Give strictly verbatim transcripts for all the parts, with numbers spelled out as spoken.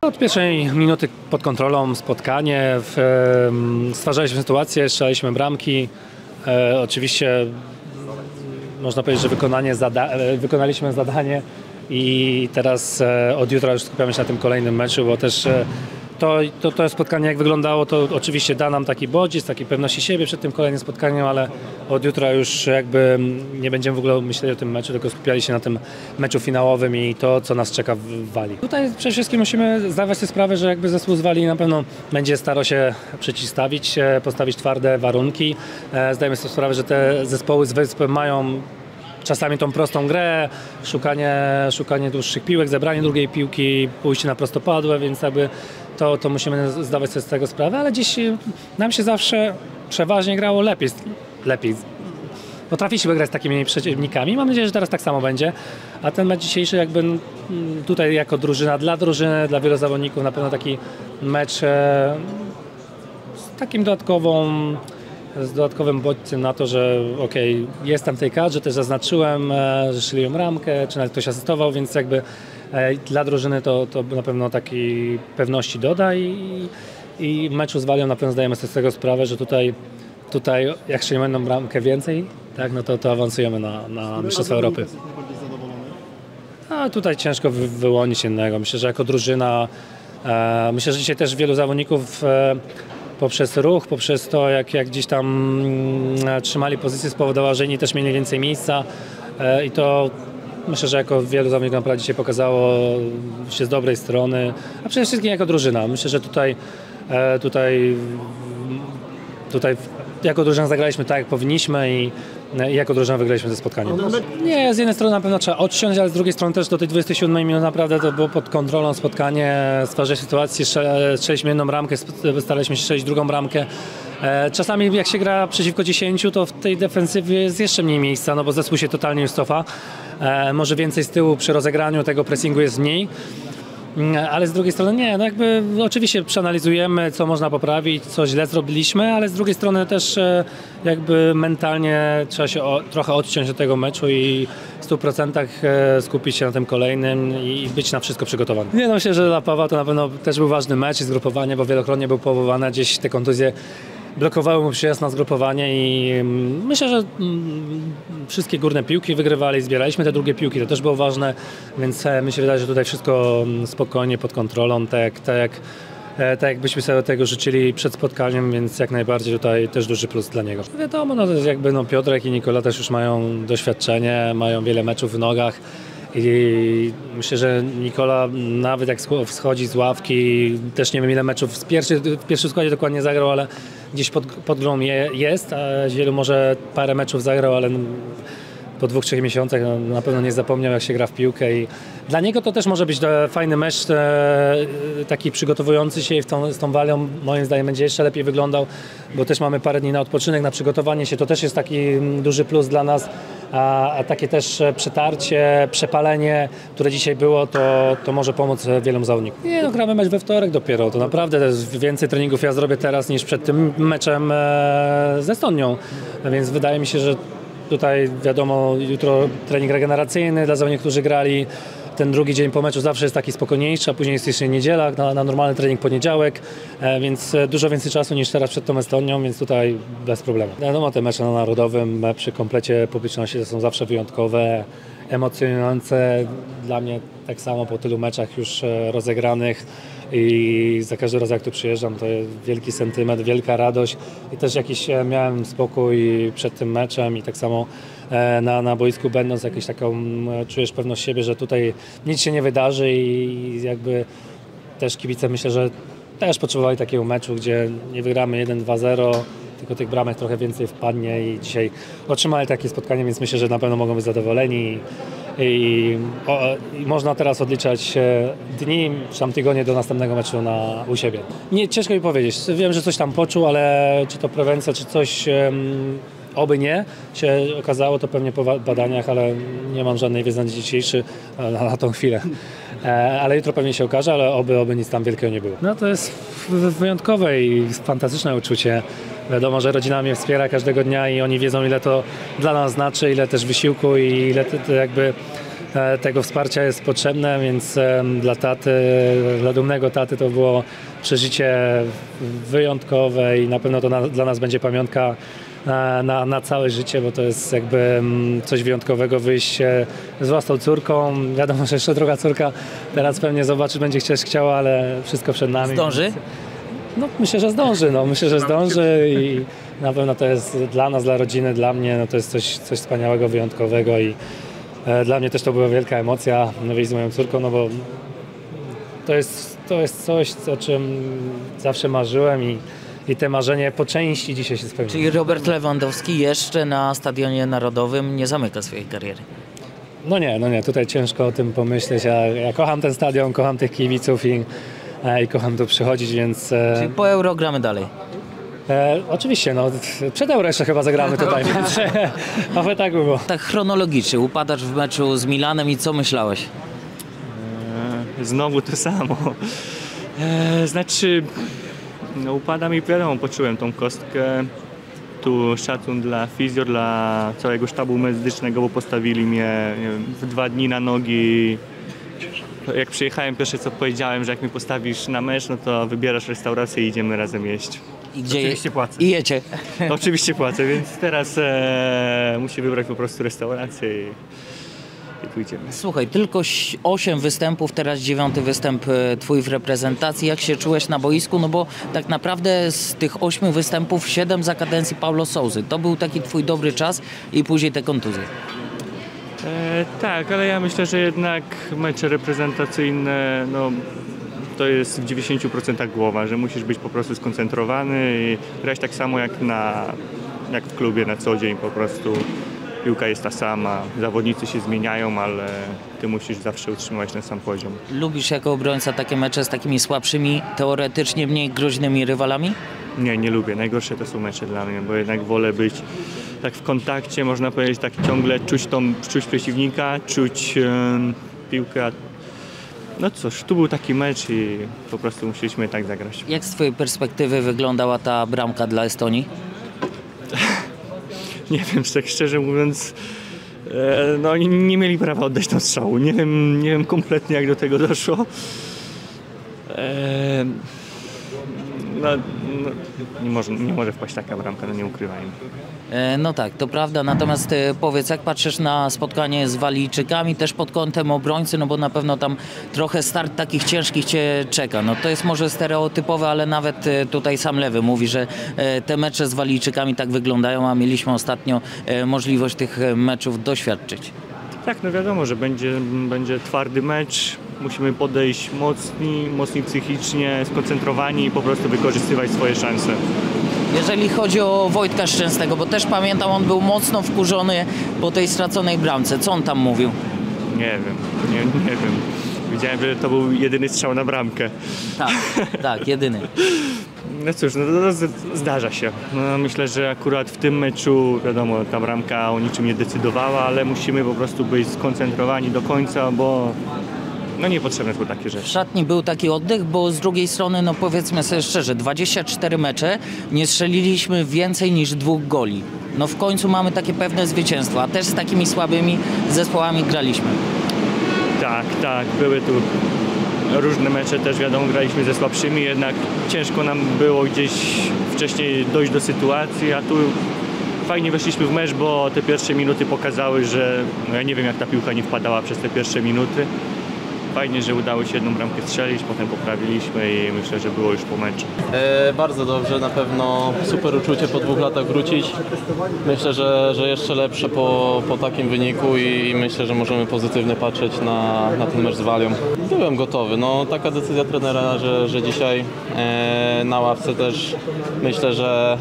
Od pierwszej minuty pod kontrolą spotkanie, w, e, stwarzaliśmy sytuację, strzelaliśmy bramki. E, oczywiście można powiedzieć, że wykonanie zada wykonaliśmy zadanie i teraz e, od jutra już skupiamy się na tym kolejnym meczu, bo też e, to, to, to spotkanie jak wyglądało, to oczywiście da nam taki bodziec, takiej pewności siebie przed tym kolejnym spotkaniem, ale od jutra już jakby nie będziemy w ogóle myśleli o tym meczu, tylko skupiali się na tym meczu finałowym i to, co nas czeka w Walii. Tutaj przede wszystkim musimy zdawać sobie sprawę, że jakby zespół z Walii na pewno będzie starał się przeciwstawić, postawić twarde warunki. Zdajemy sobie sprawę, że te zespoły z wyspy mają czasami tą prostą grę, szukanie, szukanie dłuższych piłek, zebranie drugiej piłki, pójście na prostopadłe, więc jakby to, to musimy zdawać sobie z tego sprawę, ale dziś nam się zawsze przeważnie grało lepiej. lepiej. Potrafiliśmy grać z takimi przeciwnikami. Mam nadzieję, że teraz tak samo będzie. A ten mecz dzisiejszy jakby tutaj jako drużyna dla drużyny, dla wielu zawodników na pewno taki mecz z takim dodatkową z dodatkowym bodźcem na to, że okej, okay, jestem w tej kadrze, też zaznaczyłem, że strzeliłem ramkę, czy nawet ktoś asystował, więc jakby dla drużyny to, to na pewno takiej pewności doda i, i meczu z Walią na pewno zdajemy sobie z tego sprawę, że tutaj, tutaj jak strzelimy jedną bramkę więcej, tak, no to, to awansujemy na, na Mistrzostwa Europy. A tutaj ciężko wy, wyłonić innego. Myślę, że jako drużyna, e, myślę, że dzisiaj też wielu zawodników e, poprzez ruch, poprzez to, jak, jak gdzieś tam mm, trzymali pozycję, spowodowało, że inni też mieli więcej miejsca e, i to myślę, że jako wielu zawodników naprawdę dzisiaj pokazało się z dobrej strony, a przede wszystkim jako drużyna. Myślę, że tutaj, e, tutaj, tutaj jako drużyna zagraliśmy tak, jak powinniśmy i, i jako drużyna wygraliśmy ze spotkaniem. Nie, z jednej strony na pewno trzeba odciąć, ale z drugiej strony też do tej dwudziestej siódmej minuty naprawdę to było pod kontrolą spotkanie, stwarzanie sytuacji, strzeliśmy jedną bramkę, staraliśmy się strzelić drugą bramkę. Czasami jak się gra przeciwko dziesięciu, to w tej defensywie jest jeszcze mniej miejsca, no bo zespół się totalnie już cofa. Może więcej z tyłu przy rozegraniu tego pressingu jest mniej. Ale z drugiej strony nie, no jakby oczywiście przeanalizujemy, co można poprawić, co źle zrobiliśmy, ale z drugiej strony też jakby mentalnie trzeba się o, trochę odciąć od tego meczu i w stu procentach skupić się na tym kolejnym i być na wszystko przygotowany. Nie, no myślę, że dla Pawła to na pewno też był ważny mecz i zgrupowanie, bo wielokrotnie był powoływany, gdzieś te kontuzje blokowały mu przyjazd na zgrupowanie i myślę, że wszystkie górne piłki wygrywali, zbieraliśmy te drugie piłki, to też było ważne, więc mi się wydaje, że tutaj wszystko spokojnie, pod kontrolą, tak, tak, jak, tak jakbyśmy sobie tego życzyli przed spotkaniem, więc jak najbardziej tutaj też duży plus dla niego. Wiadomo, no to jest jakby no, Piotrek i Nikola też już mają doświadczenie, mają wiele meczów w nogach. I myślę, że Nikola nawet jak schodzi z ławki, też nie wiem ile meczów w, pierwszy, w pierwszym składzie dokładnie zagrał, ale gdzieś pod, pod grą je, jest, a wielu może parę meczów zagrał, ale po dwóch, trzech miesiącach no, na pewno nie zapomniał jak się gra w piłkę i dla niego to też może być fajny mecz, taki przygotowujący się i w tą, z tą Walią moim zdaniem będzie jeszcze lepiej wyglądał, bo też mamy parę dni na odpoczynek, na przygotowanie się, to też jest taki duży plus dla nas. A, a takie też przetarcie, przepalenie, które dzisiaj było, to, to może pomóc wielu zawodnikom. Nie, no gramy mecz we wtorek dopiero, to naprawdę więcej treningów ja zrobię teraz niż przed tym meczem z Estonią, więc wydaje mi się, że tutaj wiadomo, jutro trening regeneracyjny dla zawodników, którzy grali. Ten drugi dzień po meczu zawsze jest taki spokojniejszy, a później jest jeszcze niedziela, na, na normalny trening poniedziałek, e, więc dużo więcej czasu niż teraz przed tą Estonią, więc tutaj bez problemu. Wiadomo, te mecze na Narodowym przy komplecie publiczności to są zawsze wyjątkowe, emocjonujące. Dla mnie tak samo po tylu meczach już rozegranych i za każdym razem jak tu przyjeżdżam, to jest wielki sentyment, wielka radość i też jakiś miałem spokój przed tym meczem i tak samo na, na boisku będąc jakąś taką czujesz pewność siebie, że tutaj nic się nie wydarzy i jakby też kibice myślę, że też potrzebowali takiego meczu, gdzie nie wygramy jeden dwa zero, tylko tych bramek trochę więcej wpadnie i dzisiaj otrzymali takie spotkanie, więc myślę, że na pewno mogą być zadowoleni. I, o, i można teraz odliczać dni, czy tam tygodnie do następnego meczu na, u siebie. Nie, ciężko mi powiedzieć. Wiem, że coś tam poczuł, ale czy to prewencja, czy coś, um, oby nie, się okazało, to pewnie po badaniach, ale nie mam żadnej wiedzy na dzień dzisiejszy, na, na tą chwilę. E, ale jutro pewnie się okaże, ale oby, oby nic tam wielkiego nie było. No to jest wyjątkowe i fantastyczne uczucie. Wiadomo, że rodzina mnie wspiera każdego dnia i oni wiedzą, ile to dla nas znaczy, ile też wysiłku i ile to, to jakby e, tego wsparcia jest potrzebne, więc e, dla taty, dla dumnego taty to było przeżycie wyjątkowe i na pewno to na, dla nas będzie pamiątka na, na, na całe życie, bo to jest jakby mm, coś wyjątkowego wyjść e, z własną córką. Wiadomo, że jeszcze druga córka teraz pewnie zobaczy, będzie chcieć, chciała, ale wszystko przed nami. Zdąży? No, myślę, że zdąży, no, myślę, że zdąży i na pewno to jest dla nas, dla rodziny, dla mnie, no, to jest coś, coś wspaniałego, wyjątkowego i e, dla mnie też to była wielka emocja, no, wyjść z moją córką, no bo to jest, to jest coś, o czym zawsze marzyłem i, i te marzenie po części dzisiaj się spełniło. Czyli Robert Lewandowski jeszcze na Stadionie Narodowym nie zamyka swojej kariery? No nie, no nie, tutaj ciężko o tym pomyśleć, ja, ja kocham ten stadion, kocham tych kibiców i, e, i kocham tu przychodzić, więc... E, Czyli po Euro gramy dalej? E, oczywiście, no przed Euro jeszcze chyba zagramy tutaj, więc ale tak było. Tak chronologicznie, upadasz w meczu z Milanem i co myślałeś? E, znowu to samo. E, znaczy, no upadam i wiadomo, poczułem tą kostkę. Tu szacun dla fizjo, dla całego sztabu medycznego, bo postawili mnie nie wiem, w dwa dni na nogi. Jak przyjechałem, pierwsze co powiedziałem, że jak mnie postawisz na mecz, no to wybierasz restaurację i idziemy razem jeść. I gdzie Oczywiście płacę. I jecie. Oczywiście płacę, więc teraz e, musi wybrać po prostu restaurację i, i pójdziemy. Słuchaj, tylko osiem występów, teraz dziewiąty występ e, twój w reprezentacji. Jak się czułeś na boisku? No bo tak naprawdę z tych ośmiu występów siedem za kadencji Paulo Sousy. To był taki twój dobry czas i później te kontuzje. E, tak, ale ja myślę, że jednak mecze reprezentacyjne, no to jest w dziewięćdziesięciu procentach głowa, że musisz być po prostu skoncentrowany i grać tak samo jak, na, jak w klubie na co dzień, po prostu piłka jest ta sama, zawodnicy się zmieniają, ale ty musisz zawsze utrzymywać ten sam poziom. Lubisz jako obrońca takie mecze z takimi słabszymi, teoretycznie mniej groźnymi rywalami? Nie, nie lubię. Najgorsze to są mecze dla mnie, bo jednak wolę być tak w kontakcie, można powiedzieć, tak ciągle czuć, tą, czuć przeciwnika, czuć um, piłkę. No cóż, tu był taki mecz i po prostu musieliśmy tak zagrać. Jak z twojej perspektywy wyglądała ta bramka dla Estonii? Nie wiem, tak szczerze mówiąc, e, no oni nie mieli prawa oddać tą strzału. Nie wiem, nie wiem kompletnie jak do tego doszło. E, no, no, nie, może, nie może wpaść taka bramka, no nie ukrywajmy. E, no tak, to prawda, natomiast e, powiedz, jak patrzysz na spotkanie z Walijczykami, też pod kątem obrońcy, no bo na pewno tam trochę start takich ciężkich cię czeka. No to jest może stereotypowe, ale nawet e, tutaj sam Lewy mówi, że e, te mecze z Walijczykami tak wyglądają, a mieliśmy ostatnio e, możliwość tych meczów doświadczyć. Tak, no wiadomo, że będzie, będzie twardy mecz. Musimy podejść mocni, mocni psychicznie, skoncentrowani i po prostu wykorzystywać swoje szanse. Jeżeli chodzi o Wojtka Szczęsnego, bo też pamiętam, on był mocno wkurzony po tej straconej bramce. Co on tam mówił? Nie wiem, nie, nie wiem. Widziałem, że to był jedyny strzał na bramkę. Tak, tak, jedyny. No cóż, no to zdarza się. No, myślę, że akurat w tym meczu, wiadomo, ta bramka o niczym nie decydowała, ale musimy po prostu być skoncentrowani do końca, bo no niepotrzebne są takie rzeczy. W szatni był taki oddech, bo z drugiej strony, no powiedzmy sobie szczerze, dwadzieścia cztery mecze, nie strzeliliśmy więcej niż dwóch goli. No w końcu mamy takie pewne zwycięstwo, a też z takimi słabymi zespołami graliśmy. Tak, tak, były tu różne mecze, też wiadomo, graliśmy ze słabszymi, jednak ciężko nam było gdzieś wcześniej dojść do sytuacji, a tu fajnie weszliśmy w mecz, bo te pierwsze minuty pokazały, że no ja nie wiem jak ta piłka nie wpadała przez te pierwsze minuty. Fajnie, że udało się jedną bramkę strzelić, potem poprawiliśmy i myślę, że było już po meczu. E, bardzo dobrze, na pewno super uczucie po dwóch latach wrócić. Myślę, że, że jeszcze lepsze po, po takim wyniku i, i myślę, że możemy pozytywnie patrzeć na, na ten mecz z Walią. Byłem gotowy, no taka decyzja trenera, że, że dzisiaj e, na ławce też myślę, że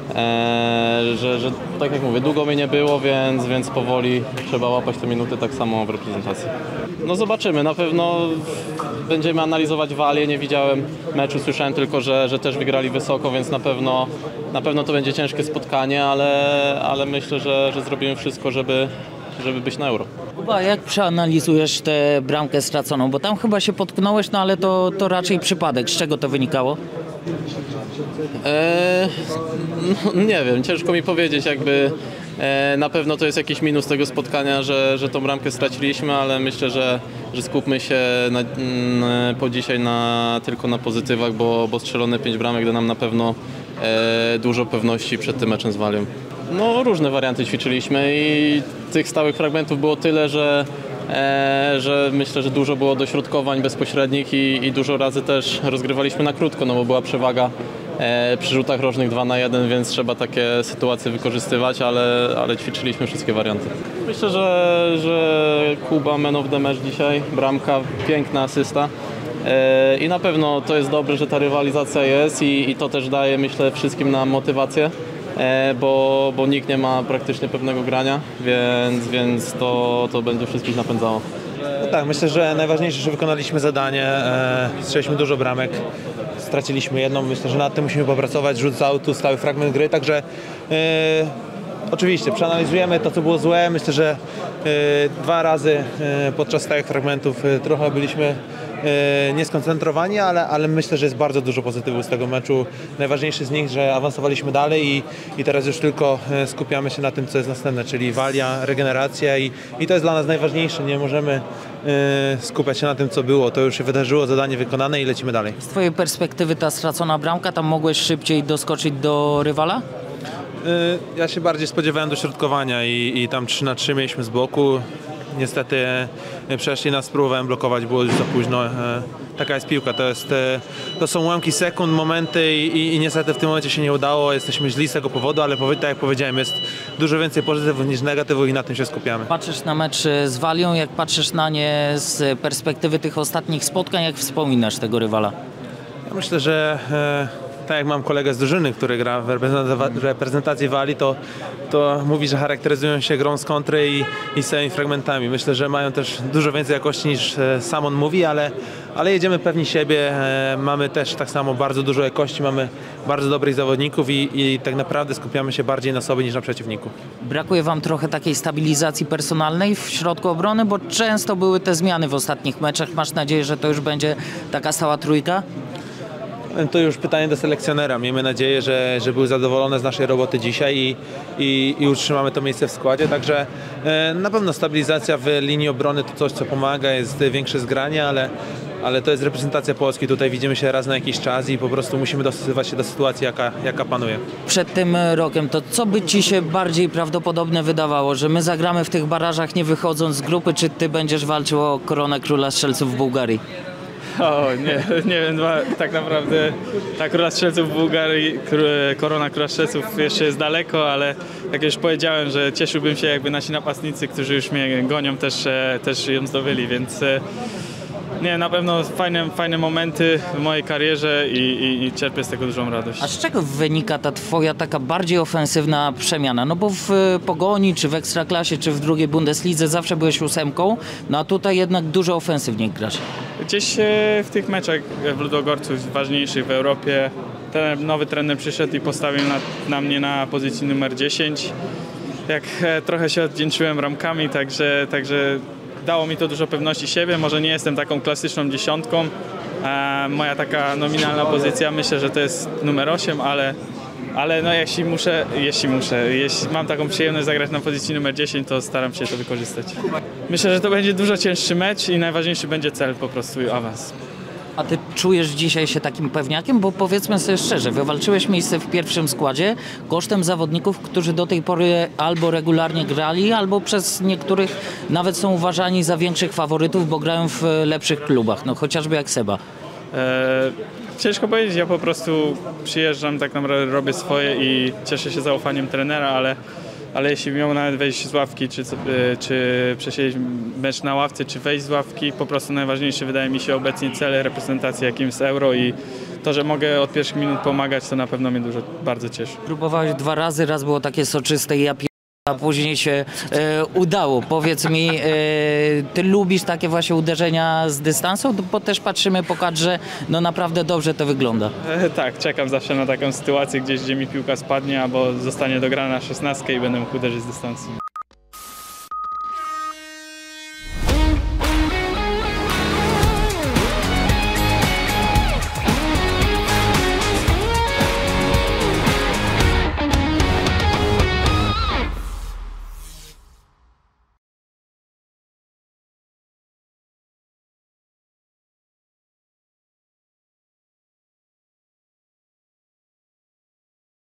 Eee, że, że tak jak mówię, długo mnie nie było, więc, więc powoli trzeba łapać te minuty tak samo w reprezentacji. No zobaczymy, na pewno będziemy analizować Walię, nie widziałem meczu, słyszałem tylko, że, że też wygrali wysoko, więc na pewno, na pewno to będzie ciężkie spotkanie, ale, ale myślę, że, że zrobimy wszystko, żeby, żeby być na Euro. Kuba, jak przeanalizujesz tę bramkę straconą? Bo tam chyba się potknąłeś, no ale to, to raczej przypadek. Z czego to wynikało? Eee, no, nie wiem, ciężko mi powiedzieć, jakby E, na pewno to jest jakiś minus tego spotkania, że, że tą bramkę straciliśmy, ale myślę, że, że skupmy się na, m, po dzisiaj na, tylko na pozytywach, bo, bo strzelone pięć bramek da nam na pewno e, dużo pewności przed tym meczem z Walią. No różne warianty ćwiczyliśmy i tych stałych fragmentów było tyle, że, e, że myślę, że dużo było dośrodkowań bezpośrednich i, i dużo razy też rozgrywaliśmy na krótko, no bo była przewaga e, przy rzutach rożnych dwa na jeden, więc trzeba takie sytuacje wykorzystywać, ale, ale ćwiczyliśmy wszystkie warianty. Myślę, że, że Kuba man of the match dzisiaj, bramka, piękna asysta. E, I na pewno to jest dobre, że ta rywalizacja jest i, i to też daje, myślę, wszystkim nam motywację. Bo, bo nikt nie ma praktycznie pewnego grania, więc, więc to, to będzie wszystkich napędzało. No tak, myślę, że najważniejsze, że wykonaliśmy zadanie, e, strzeliśmy dużo bramek, straciliśmy jedną, myślę, że nad tym musimy popracować, rzut z autu, stały fragment gry, także e, oczywiście przeanalizujemy to, co było złe, myślę, że e, dwa razy e, podczas stałych fragmentów e, trochę byliśmy e, nieskoncentrowani, ale, ale myślę, że jest bardzo dużo pozytywów z tego meczu. Najważniejszy z nich, że awansowaliśmy dalej i, i teraz już tylko e, skupiamy się na tym, co jest następne, czyli walia, regeneracja i, i to jest dla nas najważniejsze. Nie możemy e, skupiać się na tym, co było. To już się wydarzyło, zadanie wykonane i lecimy dalej. Z twojej perspektywy ta stracona bramka, tam mogłeś szybciej doskoczyć do rywala? Ja się bardziej spodziewałem dośrodkowania i, i tam trzy na trzy mieliśmy z boku. Niestety przeszli nas, próbowałem blokować, było już za późno. Taka jest piłka, to, jest, to są ułamki sekund, momenty i, i, i niestety w tym momencie się nie udało. Jesteśmy źli z tego powodu, ale tak jak powiedziałem, jest dużo więcej pozytywów niż negatywów i na tym się skupiamy. Patrzysz na mecz z Walią, jak patrzysz na nie z perspektywy tych ostatnich spotkań, jak wspominasz tego rywala? Ja myślę, że e, tak jak mam kolegę z drużyny, który gra w reprezentacji Walii, to, to mówi, że charakteryzują się grą z kontry i, i samymi fragmentami. Myślę, że mają też dużo więcej jakości niż e, sam on mówi, ale, ale jedziemy pewni siebie. E, mamy też tak samo bardzo dużo jakości, mamy bardzo dobrych zawodników i, i tak naprawdę skupiamy się bardziej na sobie niż na przeciwniku. Brakuje wam trochę takiej stabilizacji personalnej w środku obrony, bo często były te zmiany w ostatnich meczach. Masz nadzieję, że to już będzie taka stała trójka? To już pytanie do selekcjonera. Miejmy nadzieję, że, że był zadowolony z naszej roboty dzisiaj i, i, i utrzymamy to miejsce w składzie. Także e, na pewno stabilizacja w linii obrony to coś, co pomaga, jest większe zgranie, ale, ale to jest reprezentacja Polski. Tutaj widzimy się raz na jakiś czas i po prostu musimy dostosować się do sytuacji, jaka, jaka panuje. Przed tym rokiem to co by ci się bardziej prawdopodobne wydawało, że my zagramy w tych barażach nie wychodząc z grupy, czy ty będziesz walczył o koronę króla strzelców w Bułgarii? O, nie, nie wiem, tak naprawdę ta króla strzelców w Bułgarii, korona króla strzelców jeszcze jest daleko, ale jak już powiedziałem, że cieszyłbym się, jakby nasi napastnicy, którzy już mnie gonią, też, też ją zdobyli, więc nie, na pewno fajne, fajne momenty w mojej karierze i, i, i czerpię z tego dużą radość. A z czego wynika ta twoja taka bardziej ofensywna przemiana? No bo w Pogoni, czy w Ekstraklasie, czy w drugiej Bundeslidze zawsze byłeś ósemką, no a tutaj jednak dużo ofensywniej grasz. Gdzieś w tych meczach w Ludogorcu ważniejszych w Europie ten nowy trener przyszedł i postawił na, na mnie na pozycji numer dziesięć. Jak trochę się odwdzięczyłem ramkami, także, także dało mi to dużo pewności siebie. Może nie jestem taką klasyczną dziesiątką. E, moja taka nominalna pozycja, myślę, że to jest numer osiem, ale, ale no jeśli muszę, jeśli muszę, jeśli mam taką przyjemność zagrać na pozycji numer dziesięć, to staram się to wykorzystać. Myślę, że to będzie dużo cięższy mecz i najważniejszy będzie cel, po prostu awans. A ty czujesz dzisiaj się takim pewniakiem? Bo powiedzmy sobie szczerze, wywalczyłeś miejsce w pierwszym składzie kosztem zawodników, którzy do tej pory albo regularnie grali, albo przez niektórych nawet są uważani za większych faworytów, bo grają w lepszych klubach, no chociażby jak Seba. Eee, ciężko powiedzieć, ja po prostu przyjeżdżam, tak naprawdę robię swoje i cieszę się zaufaniem trenera, ale ale jeśli miał nawet wejść z ławki, czy, czy przesiedzieć mecz na ławce, czy wejść z ławki, po prostu najważniejsze wydaje mi się obecnie cele reprezentacji, jakim jest Euro i to, że mogę od pierwszych minut pomagać, to na pewno mnie dużo, bardzo cieszy. Próbowałeś dwa razy, raz było takie soczyste i ja pi... a później się e, udało. Powiedz mi, e, ty lubisz takie właśnie uderzenia z dystansu? Bo też patrzymy po kadrze, no naprawdę dobrze to wygląda. E, tak, czekam zawsze na taką sytuację gdzieś, gdzie mi piłka spadnie albo zostanie dograna na szesnastkę i będę mógł uderzyć z dystansu.